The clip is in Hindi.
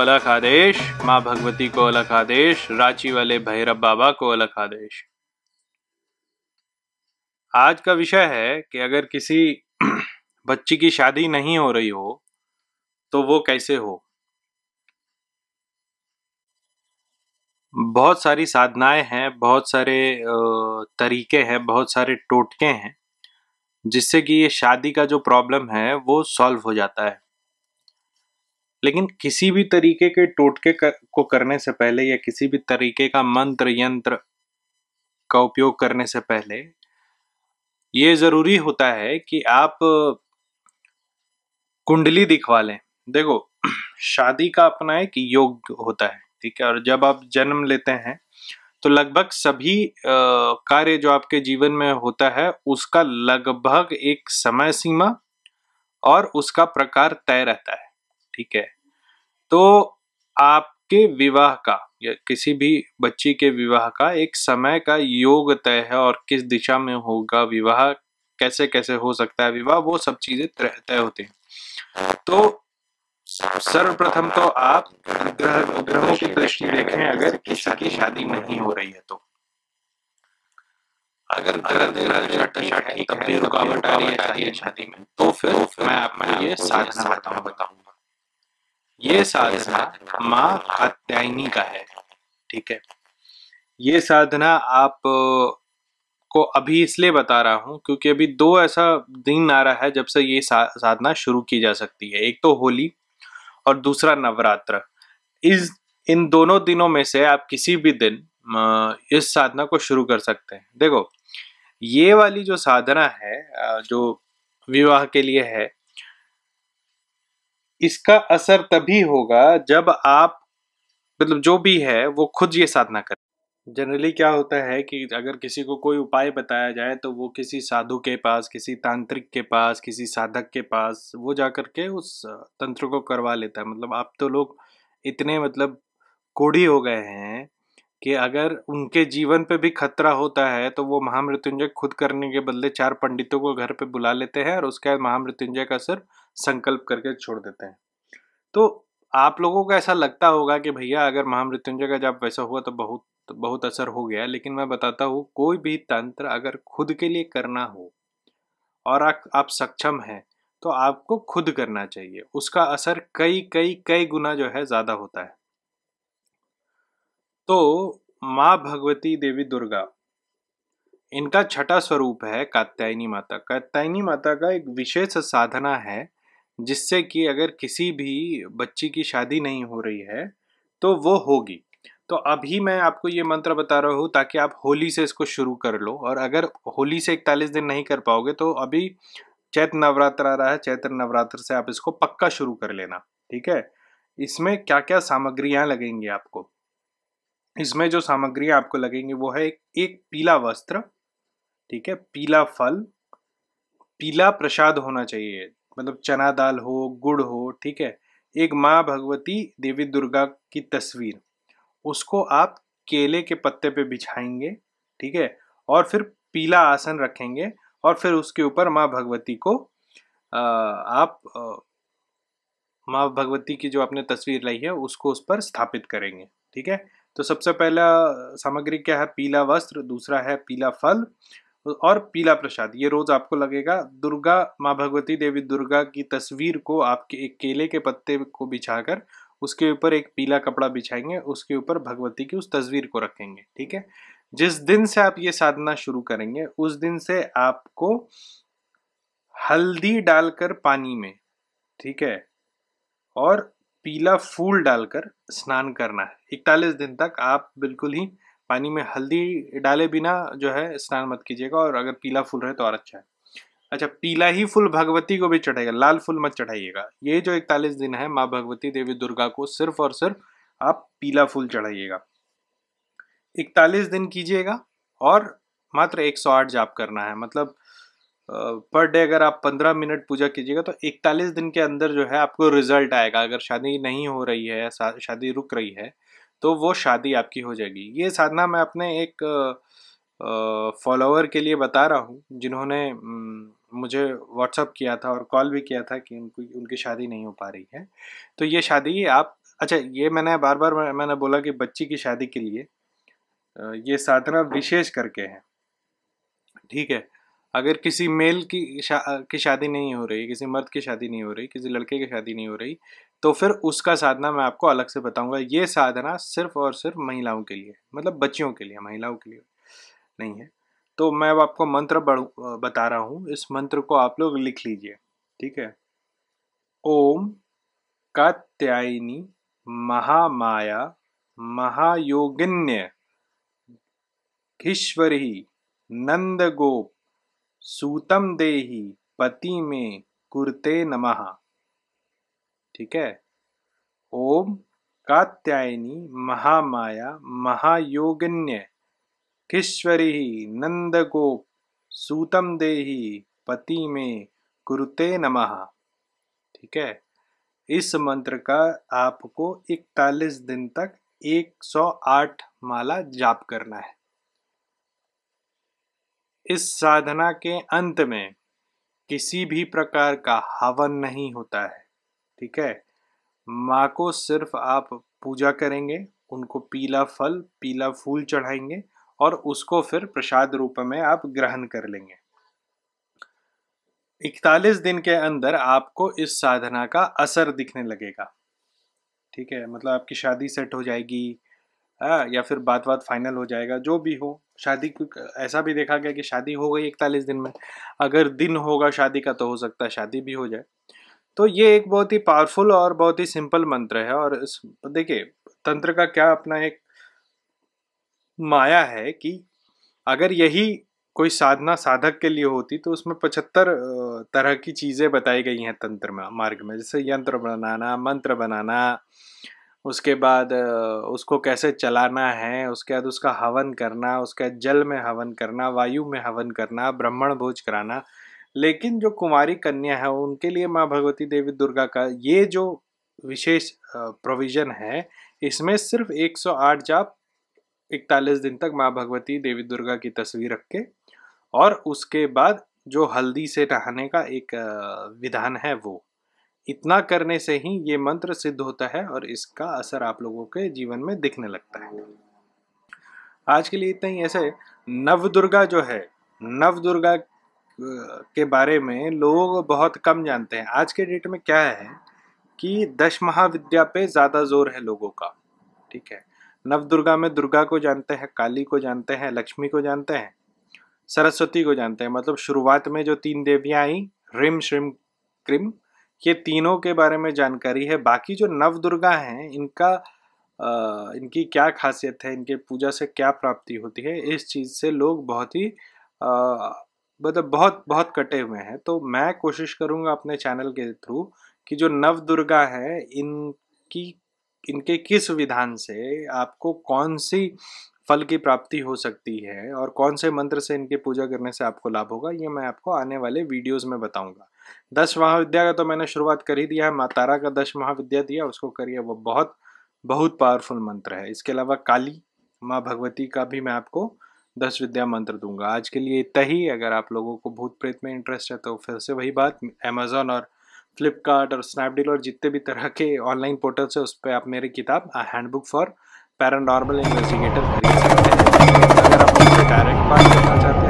अलख आदेश, माँ भगवती को अलख आदेश, रांची वाले भैरव बाबा को अलख आदेश। आज का विषय है कि अगर किसी बच्ची की शादी नहीं हो रही हो तो वो कैसे हो। बहुत सारी साधनाएं हैं, बहुत सारे तरीके हैं, बहुत सारे टोटके हैं जिससे कि ये शादी का जो प्रॉब्लम है वो सॉल्व हो जाता है। लेकिन किसी भी तरीके के टोटके को करने से पहले या किसी भी तरीके का मंत्र यंत्र का उपयोग करने से पहले ये जरूरी होता है कि आप कुंडली दिखवा लें। देखो, शादी का अपना एक योग होता है, ठीक है, और जब आप जन्म लेते हैं तो लगभग सभी कार्य जो आपके जीवन में होता है उसका लगभग एक समय सीमा और उसका प्रकार तय रहता है, ठीक है। तो आपके विवाह का या किसी भी बच्ची के विवाह का एक समय का योग तय है और किस दिशा में होगा विवाह, कैसे कैसे हो सकता है विवाह, वो सब चीजें तय होती हैं। तो सर्वप्रथम तो आप ग्रहों की दृष्टि देखें। अगर किसी की शादी नहीं हो रही है तो अगर ग्रह ठीक तब भी रुकावट आ रही है शादी में, तो फिर मैं आपको ये साधना बताऊंगा। ये साधना माँ कात्यायनी का है, ठीक है। ये साधना आप को अभी इसलिए बता रहा हूँ क्योंकि अभी दो ऐसा दिन आ रहा है जब से ये साधना शुरू की जा सकती है। एक तो होली और दूसरा नवरात्र। इन दोनों दिनों में से आप किसी भी दिन इस साधना को शुरू कर सकते हैं। देखो, ये वाली जो साधना है जो विवाह के लिए है, इसका असर तभी होगा जब आप मतलब जो भी है वो खुद ये साधना करें। जनरली क्या होता है कि अगर किसी को कोई उपाय बताया जाए तो वो किसी साधु के पास, किसी तांत्रिक के पास, किसी साधक के पास वो जाकर के उस तंत्र को करवा लेता है। मतलब अब तो लोग इतने कोढ़ी हो गए हैं कि अगर उनके जीवन पे भी खतरा होता है तो वो महामृत्युंजय खुद करने के बदले 4 पंडितों को घर पे बुला लेते हैं और उसके बाद महामृत्युंजय का सिर संकल्प करके छोड़ देते हैं। तो आप लोगों को ऐसा लगता होगा कि भैया अगर महामृत्युंजय का जब वैसा हुआ तो बहुत असर हो गया, लेकिन मैं बताता हूँ कोई भी तंत्र अगर खुद के लिए करना हो और आप सक्षम हैं तो आपको खुद करना चाहिए। उसका असर कई कई कई गुना जो है ज्यादा होता है। तो माँ भगवती देवी दुर्गा, इनका छठा स्वरूप है कात्यायनी माता। कात्यायनी माता का एक विशेष साधना है जिससे कि अगर किसी भी बच्ची की शादी नहीं हो रही है तो वो होगी। तो अभी मैं आपको ये मंत्र बता रहा हूँ ताकि आप होली से इसको शुरू कर लो, और अगर होली से 41 दिन नहीं कर पाओगे तो अभी चैत्र नवरात्र आ रहा है, चैत्र नवरात्र से आप इसको पक्का शुरू कर लेना, ठीक है। इसमें क्या क्या सामग्रियां लगेंगी आपको, इसमें जो सामग्रियां आपको लगेंगी वो है एक पीला वस्त्र, ठीक है, पीला फल, पीला प्रसाद होना चाहिए, मतलब चना दाल हो, गुड़ हो, ठीक है। एक माँ भगवती देवी दुर्गा की तस्वीर, उसको आप केले के पत्ते पे बिछाएंगे, ठीक है, और फिर पीला आसन रखेंगे और फिर उसके ऊपर माँ भगवती को आप माँ भगवती की जो आपने तस्वीर लाई है उसको उस पर स्थापित करेंगे, ठीक है। तो सबसे पहला सामग्री क्या है, पीला वस्त्र, दूसरा है पीला फल और पीला प्रसाद। ये रोज आपको लगेगा। दुर्गा माँ भगवती देवी दुर्गा की तस्वीर को आपके एक केले के पत्ते को बिछाकर उसके ऊपर एक पीला कपड़ा बिछाएंगे, उसके ऊपर भगवती की उस तस्वीर को रखेंगे, ठीक है। जिस दिन से आप ये साधना शुरू करेंगे उस दिन से आपको हल्दी डालकर पानी में, ठीक है, और पीला फूल डालकर स्नान करना है। 41 दिन तक आप बिल्कुल ही पानी में हल्दी डाले बिना जो है स्नान मत कीजिएगा, और अगर पीला फूल रहे तो और अच्छा है। अच्छा, पीला ही फूल भगवती को भी चढ़ाएगा, लाल फूल मत चढ़ाइएगा। ये जो 41 दिन है माँ भगवती देवी दुर्गा को सिर्फ और सिर्फ आप पीला फूल चढ़ाइएगा। 41 दिन कीजिएगा और मात्र 108 जाप करना है। मतलब पर डे अगर आप 15 मिनट पूजा कीजिएगा तो 41 दिन के अंदर जो है आपको रिजल्ट आएगा। अगर शादी नहीं हो रही है, शादी रुक रही है, तो वो शादी आपकी हो जाएगी। ये साधना मैं अपने एक फॉलोअर के लिए बता रहा हूँ जिन्होंने मुझे व्हाट्सअप किया था और कॉल भी किया था कि उनकी शादी नहीं हो पा रही है। तो ये शादी आप अच्छा, ये मैंने बार बार मैंने बोला कि बच्ची की शादी के लिए ये साधना विशेष करके है, ठीक है। अगर किसी मेल की शादी नहीं हो रही, किसी मर्द की शादी नहीं हो रही, किसी लड़के की शादी नहीं हो रही, तो फिर उसका साधना मैं आपको अलग से बताऊंगा। ये साधना सिर्फ और सिर्फ महिलाओं के लिए, मतलब बच्चियों के लिए, महिलाओं के लिए नहीं है। तो मैं अब आपको मंत्र बता रहा हूँ, इस मंत्र को आप लोग लिख लीजिए, ठीक है। ओम कात्यायनी महामाया महायोगिन्य ईश्वरी नंद गोप सूतम देहि पति में कुरते नमः, ठीक है। ओम कात्यायनी महामाया महायोगिन्य ईश्वरी नंद गोप सूतम देहि पति में कुरते नमः, ठीक है। इस मंत्र का आपको 41 दिन तक 108 माला जाप करना है। इस साधना के अंत में किसी भी प्रकार का हवन नहीं होता है, ठीक है। माँ को सिर्फ आप पूजा करेंगे, उनको पीला फल पीला फूल चढ़ाएंगे और उसको फिर प्रसाद रूप में आप ग्रहण कर लेंगे। 41 दिन के अंदर आपको इस साधना का असर दिखने लगेगा, ठीक है। मतलब आपकी शादी सेट हो जाएगी, या फिर बात फाइनल हो जाएगा, जो भी हो। शादी ऐसा भी देखा गया कि शादी हो गई 41 दिन में, अगर दिन होगा शादी का तो हो सकता है शादी भी हो जाए। तो ये एक बहुत ही पावरफुल और बहुत ही सिंपल मंत्र है। और इस देखिए, तंत्र का क्या अपना एक माया है कि अगर यही कोई साधना साधक के लिए होती तो उसमें 75 तरह की चीजें बताई गई हैं तंत्र में, मार्ग में, जैसे यंत्र बनाना, मंत्र बनाना, उसके बाद उसको कैसे चलाना है, उसके बाद उसका हवन करना, उसके बाद जल में हवन करना, वायु में हवन करना, ब्राह्मण भोज कराना। लेकिन जो कुमारी कन्या है उनके लिए माँ भगवती देवी दुर्गा का ये जो विशेष प्रोविजन है, इसमें सिर्फ 108 जाप 41 दिन तक माँ भगवती देवी दुर्गा की तस्वीर रख के, और उसके बाद जो हल्दी से नहाने का एक विधान है, वो इतना करने से ही ये मंत्र सिद्ध होता है और इसका असर आप लोगों के जीवन में दिखने लगता है। आज के लिए इतना ही। ऐसे नवदुर्गा जो है, नवदुर्गा के बारे में लोग बहुत कम जानते हैं। आज के डेट में क्या है कि 10 महाविद्या पे ज्यादा जोर है लोगों का, ठीक है। नवदुर्गा में दुर्गा को जानते हैं, काली को जानते हैं, लक्ष्मी को जानते हैं, सरस्वती को जानते हैं। मतलब शुरुआत में जो 3 देवियां आई, ह्रीम श्रीम क्रीम, ये तीनों के बारे में जानकारी है। बाकी जो नवदुर्गा हैं, इनकी क्या खासियत है, इनके पूजा से क्या प्राप्ति होती है, इस चीज से लोग बहुत ही मतलब बहुत बहुत कटे हुए हैं। तो मैं कोशिश करूंगा अपने चैनल के थ्रू कि जो नवदुर्गा है, इनके किस विधान से आपको कौन सी फल की प्राप्ति हो सकती है और कौन से मंत्र से इनकी पूजा करने से आपको लाभ होगा, ये मैं आपको आने वाले वीडियोस में बताऊंगा। 10 महाविद्या का तो मैंने शुरुआत कर ही दिया है, माँ तारा का 10 महाविद्या दिया, उसको करिए, वो बहुत बहुत पावरफुल मंत्र है। इसके अलावा काली माँ भगवती का भी मैं आपको 10 विद्या मंत्र दूंगा। आज के लिए इतना ही। अगर आप लोगों को भूत प्रेत में इंटरेस्ट है तो फिर से वही बात, अमेजोन और फ्लिपकार्ट और स्नैपडील और जितने भी तरह के ऑनलाइन पोर्टल्स है, उस पर आप मेरी किताब हैंडबुक फॉर पैरानॉर्मल इन्वेस्टिगेटर खरीद सकते हैं। अगर आप मुझसे डायरेक्ट बात करना चाहते हैं